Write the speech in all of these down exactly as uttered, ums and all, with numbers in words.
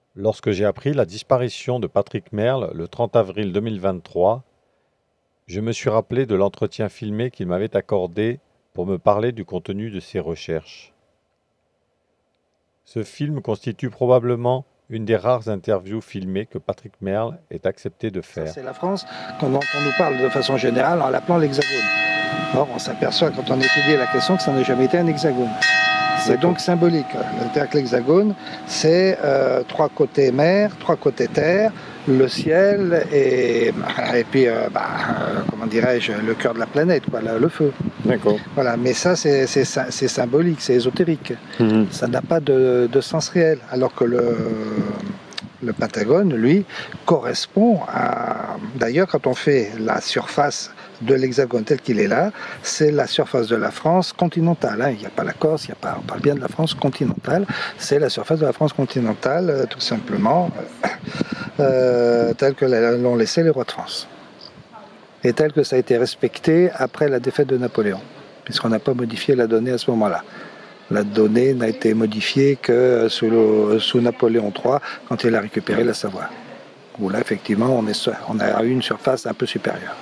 Lorsque j'ai appris la disparition de Patrick Merle le trente avril deux mille vingt-trois, je me suis rappelé de l'entretien filmé qu'il m'avait accordé pour me parler du contenu de ses recherches. Ce film constitue probablement une des rares interviews filmées que Patrick Merle ait accepté de faire. C'est la France dont on nous parle de façon générale en l'appelant l'hexagone. Or, on s'aperçoit quand on étudie la question que ça n'a jamais été un hexagone. C'est donc symbolique. C'est-à-dire que l'hexagone, c'est euh, trois côtés mer, trois côtés terre, le ciel et, et puis, euh, bah, euh, comment dirais-je, le cœur de la planète, quoi, le, le feu. D'accord. Voilà, mais ça, c'est symbolique, c'est ésotérique. Mmh. Ça n'a pas de, de sens réel. Alors que le, le Pentagone, lui, correspond à... D'ailleurs, quand on fait la surface de l'hexagone tel qu'il est là, c'est la surface de la France continentale. Hein. Il n'y a pas la Corse, il y a pas, on parle bien de la France continentale. C'est la surface de la France continentale, euh, tout simplement, euh, telle que l'ont laissé les rois de France. Et tel que ça a été respecté après la défaite de Napoléon, puisqu'on n'a pas modifié la donnée à ce moment-là. La donnée n'a été modifiée que sous, le, sous Napoléon trois, quand il a récupéré la Savoie. Où là, effectivement, on, est, on a eu une surface un peu supérieure.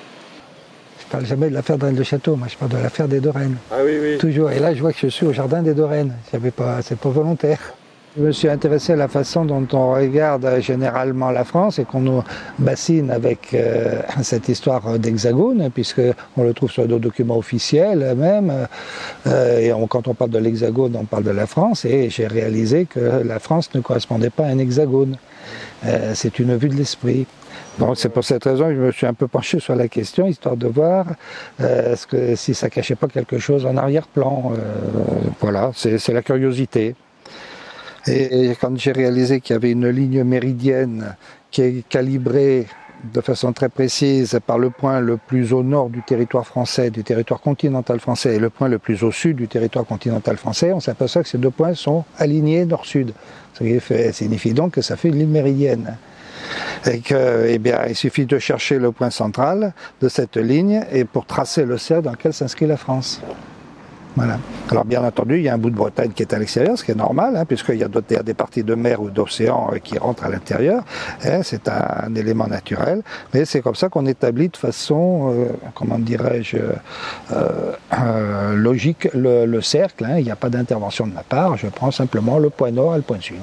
Je parle jamais de l'affaire de Rennes-le-Château, moi je parle de l'affaire des deux Rennes. Ah oui, oui. Toujours. Et là, je vois que je suis au jardin des deux Rennes. C'est pas, pas volontaire. Je me suis intéressé à la façon dont on regarde généralement la France et qu'on nous bassine avec euh, cette histoire d'hexagone, puisqu'on le trouve sur nos documents officiels même. Euh, et on, quand on parle de l'hexagone, on parle de la France. Et j'ai réalisé que la France ne correspondait pas à un hexagone. Euh, C'est une vue de l'esprit. Donc c'est pour cette raison que je me suis un peu penché sur la question, histoire de voir euh, ce que, si ça cachait pas quelque chose en arrière-plan. Euh, voilà, c'est la curiosité. Et, et quand j'ai réalisé qu'il y avait une ligne méridienne qui est calibrée de façon très précise par le point le plus au nord du territoire français, du territoire continental français, et le point le plus au sud du territoire continental français, on s'aperçoit que ces deux points sont alignés nord-sud. Ce qui fait, signifie donc que ça fait une ligne méridienne. Et que, eh bien, il suffit de chercher le point central de cette ligne et pour tracer le cercle dans lequel s'inscrit la France. Voilà. Alors bien entendu, il y a un bout de Bretagne qui est à l'extérieur, ce qui est normal, hein, puisqu'il y a, y a des parties de mer ou d'océan euh, qui rentrent à l'intérieur. Hein, c'est un, un élément naturel, mais c'est comme ça qu'on établit de façon, euh, comment dirais-je, euh, euh, logique le, le cercle. Hein. Il n'y a pas d'intervention de ma part, je prends simplement le point nord et le point sud.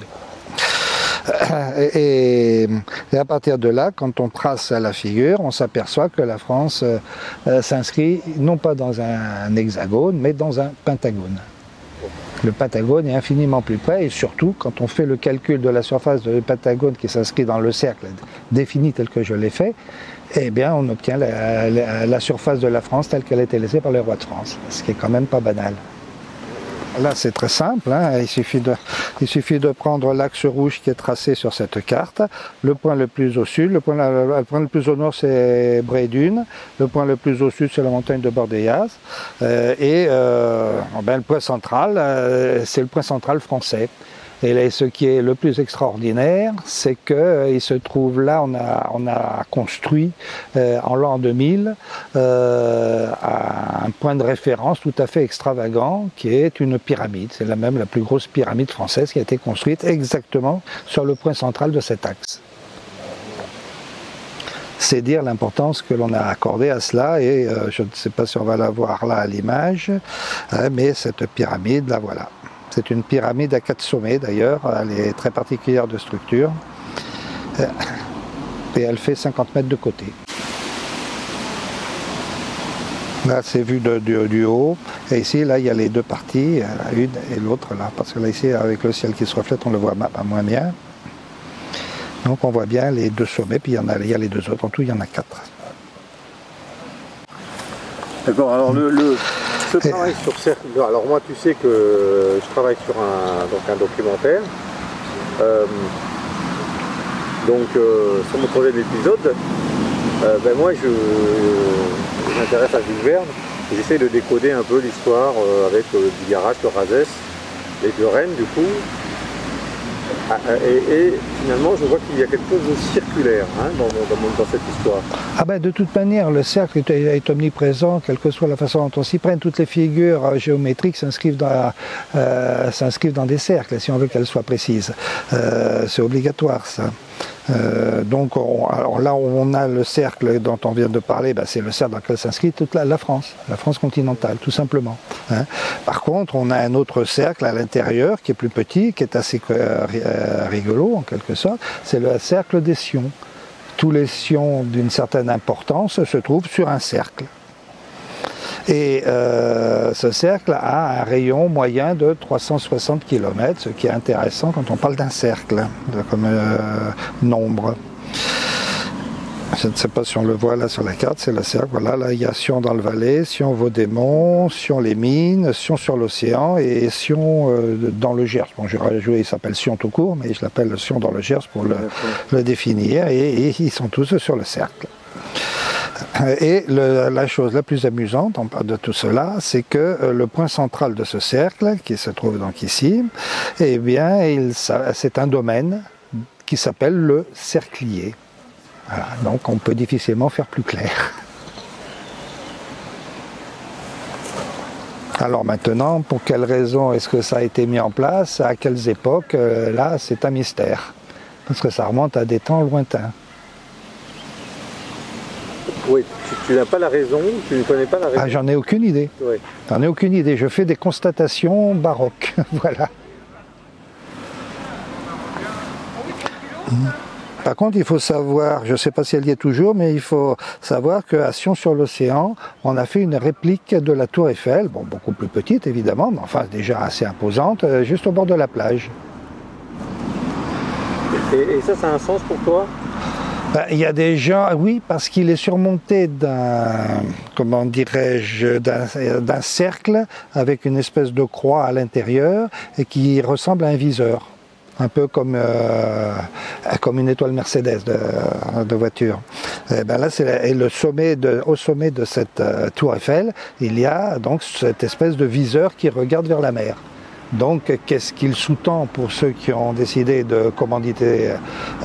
Et, et à partir de là, quand on trace la figure, on s'aperçoit que la France euh, s'inscrit non pas dans un, un hexagone, mais dans un pentagone. Le pentagone est infiniment plus près, et surtout, quand on fait le calcul de la surface du pentagone qui s'inscrit dans le cercle défini tel que je l'ai fait, eh bien, on obtient la, la, la surface de la France telle qu'elle a été laissée par les rois de France, ce qui est quand même pas banal. Là, c'est très simple, hein. il, suffit de, il suffit de prendre l'axe rouge qui est tracé sur cette carte. Le point le plus au sud, le point, le point le plus au nord, c'est Bray-Dunes. Le point le plus au sud, c'est la montagne de Bordayas. Euh, et euh, ben, le point central, euh, c'est le point central français. Et là, ce qui est le plus extraordinaire, c'est qu'il euh, se trouve là, on a, on a construit euh, en l'an deux mille euh, un point de référence tout à fait extravagant qui est une pyramide. C'est la même la plus grosse pyramide française qui a été construite exactement sur le point central de cet axe. C'est dire l'importance que l'on a accordée à cela et euh, je ne sais pas si on va la voir là à l'image, euh, mais cette pyramide, la voilà. C'est une pyramide à quatre sommets d'ailleurs, elle est très particulière de structure et elle fait cinquante mètres de côté. Là c'est vu de, du, du haut et ici là il y a les deux parties, une et l'autre là, parce que là ici avec le ciel qui se reflète on le voit pas moins bien. Donc on voit bien les deux sommets, puis il y en a, il y a les deux autres, en tout il y en a quatre. D'accord, alors le... le... Ce travail sur cercle, alors moi tu sais que je travaille sur un, donc un documentaire, euh, donc euh, sur mon projet d'épisode, euh, ben moi je, je m'intéresse à Jules Verne, j'essaie de décoder un peu l'histoire euh, avec euh, Bigarach, le Razès, les deux Rennes du coup, et, et finalement, je vois qu'il y a quelque chose de circulaire hein, dans, dans, dans cette histoire. Ah ben, de toute manière, le cercle est, est omniprésent, quelle que soit la façon dont on s'y prenne. Toutes les figures géométriques s'inscrivent dans, euh, s'inscrivent dans des cercles, si on veut qu'elles soient précises. Euh, c'est obligatoire, ça. Euh, donc, on, alors là, on a le cercle dont on vient de parler, ben c'est le cercle dans lequel s'inscrit toute la, la France, la France continentale, tout simplement. Hein. Par contre, on a un autre cercle à l'intérieur qui est plus petit, qui est assez euh, rigolo en quelque sorte, c'est le cercle des Sions. Tous les sions d'une certaine importance se trouvent sur un cercle. Et euh, ce cercle a un rayon moyen de trois cent soixante kilomètres, ce qui est intéressant quand on parle d'un cercle, de, comme euh, nombre. Je ne sais pas si on le voit là sur la carte, c'est le cercle. Voilà, là il y a Sion dans le Valais, Sion Vaudémont, Sion les Mines, Sion sur l'océan et Sion euh, dans le Gers. Bon, j'ai rajouté, il s'appelle Sion tout court, mais je l'appelle Sion dans le Gers pour le, le définir. Et, et ils sont tous sur le cercle. Et le, la chose la plus amusante de tout cela, c'est que le point central de ce cercle, qui se trouve donc ici, eh bien, c'est un domaine qui s'appelle le cerclier. Voilà, donc on peut difficilement faire plus clair. Alors maintenant, pour quelles raisons est-ce que ça a été mis en place, à quelles époques, là c'est un mystère, parce que ça remonte à des temps lointains. Oui, tu, tu n'as pas la raison, tu ne connais pas la raison. Ah, j'en ai aucune idée. Oui. J'en ai aucune idée. Je fais des constatations baroques. Voilà. Par contre, il faut savoir, je ne sais pas si elle y est toujours, mais il faut savoir qu'à Sion-sur-l'Océan, on a fait une réplique de la Tour Eiffel, bon, beaucoup plus petite évidemment, mais enfin déjà assez imposante, juste au bord de la plage. Et, et ça, ça a un sens pour toi ? Ben, il y a des gens, oui, parce qu'il est surmonté d'un, comment dirais-je, d'un, d'un cercle avec une espèce de croix à l'intérieur et qui ressemble à un viseur, un peu comme, euh, comme une étoile Mercedes de, de voiture. Et ben là, c'est la, et le sommet de, au sommet de cette euh, tour Eiffel, il y a donc cette espèce de viseur qui regarde vers la mer. Donc, qu'est-ce qu'il sous-tend pour ceux qui ont décidé de commanditer euh,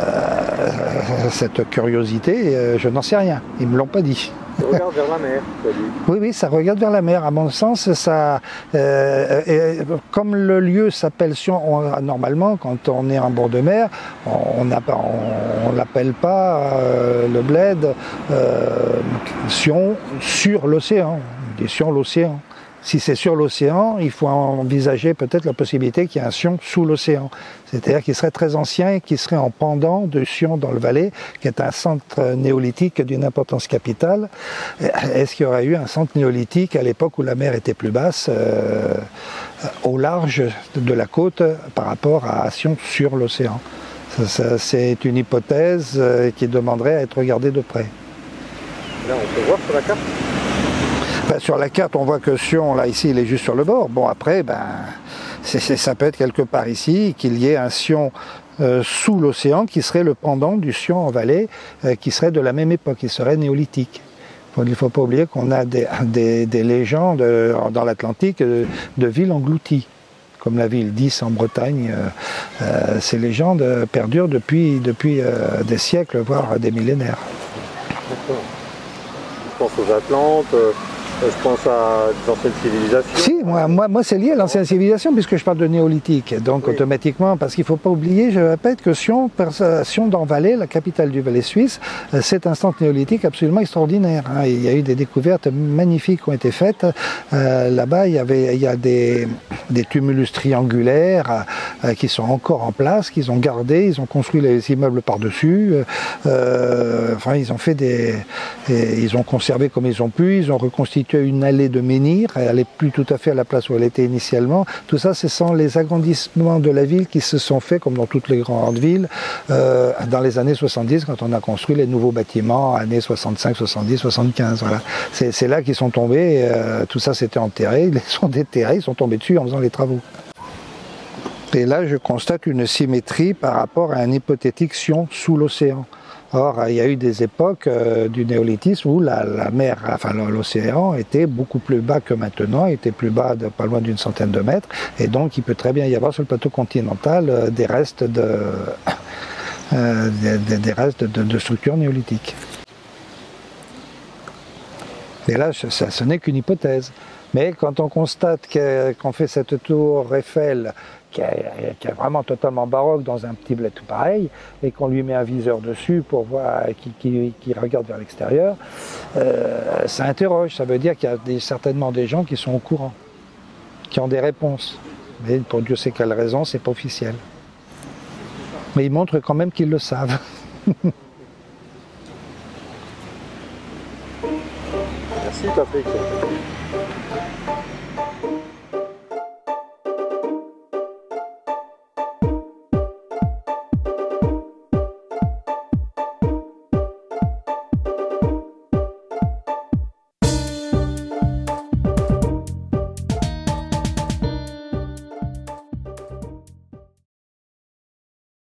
cette curiosité? euh, Je n'en sais rien, ils ne me l'ont pas dit. Ça regarde vers la mer, tu as dit. Oui, oui, ça regarde vers la mer. À mon sens, ça, euh, et, comme le lieu s'appelle Sion, on, normalement, quand on est en bord de mer, on ne l'appelle pas euh, le bled euh, Sion sur l'océan. On dit Sion l'océan. Si c'est sur l'océan, il faut envisager peut-être la possibilité qu'il y ait un Sion sous l'océan. C'est-à-dire qu'il serait très ancien et qui serait en pendant de Sion dans le Valais, qui est un centre néolithique d'une importance capitale. Est-ce qu'il y aurait eu un centre néolithique à l'époque où la mer était plus basse, euh, au large de la côte, par rapport à Sion sur l'océan? C'est une hypothèse qui demanderait à être regardée de près. Là, on peut voir sur la carte ? Ben, sur la carte, on voit que Sion, là, ici, il est juste sur le bord. Bon, après, ben, c'est, c'est, ça peut être quelque part ici, qu'il y ait un Sion euh, sous l'océan qui serait le pendant du Sion en Valais, euh, qui serait de la même époque, qui serait néolithique. Bon, il ne faut pas oublier qu'on a des, des, des légendes euh, dans l'Atlantique de, de villes englouties, comme la ville d'Is en Bretagne. Euh, euh, ces légendes perdurent depuis, depuis euh, des siècles, voire des millénaires. D'accord. Je pense aux Atlantes. Euh... Je pense à l'ancienne civilisation. Si, moi, moi, moi c'est lié à l'ancienne civilisation puisque je parle de néolithique. Donc oui. Automatiquement, parce qu'il ne faut pas oublier, je répète que Sion, Sion dans Valais, la capitale du Valais suisse, c'est un centre néolithique absolument extraordinaire. Hein. Il y a eu des découvertes magnifiques qui ont été faites. Euh, là-bas, il y avait, il y a des, des tumulus triangulaires euh, qui sont encore en place, qu'ils ont gardés, ils ont construit les immeubles par-dessus. Euh, enfin, ils ont fait des, et, ils ont conservé comme ils ont pu, ils ont reconstitué une allée de menhir, elle n'est plus tout à fait à la place où elle était initialement. Tout ça, ce sont les agrandissements de la ville qui se sont faits, comme dans toutes les grandes villes, euh, dans les années soixante-dix, quand on a construit les nouveaux bâtiments, années soixante-cinq, soixante-dix, soixante-quinze. Voilà. C'est, c'est là qu'ils sont tombés, euh, tout ça s'était enterré, ils les sont déterrés, ils sont tombés dessus en faisant les travaux. Et là, je constate une symétrie par rapport à un hypothétique Sion sous l'océan. Or, il y a eu des époques euh, du néolithisme où la, la mer, enfin l'océan était beaucoup plus bas que maintenant, était plus bas de pas loin d'une centaine de mètres, et donc il peut très bien y avoir sur le plateau continental euh, des restes de, euh, des, des restes de, de structures néolithiques. Et là, ça, ce n'est qu'une hypothèse. Mais quand on constate qu'on fait cette tour Eiffel, qui est, qui est vraiment totalement baroque dans un petit bled tout pareil, et qu'on lui met un viseur dessus pour voir, qui, qui, qui regarde vers l'extérieur, euh, ça interroge. Ça veut dire qu'il y a des, certainement des gens qui sont au courant, qui ont des réponses. Mais pour Dieu sait quelle raison, c'est pas officiel. Mais ils montrent quand même qu'ils le savent. Merci Patrick.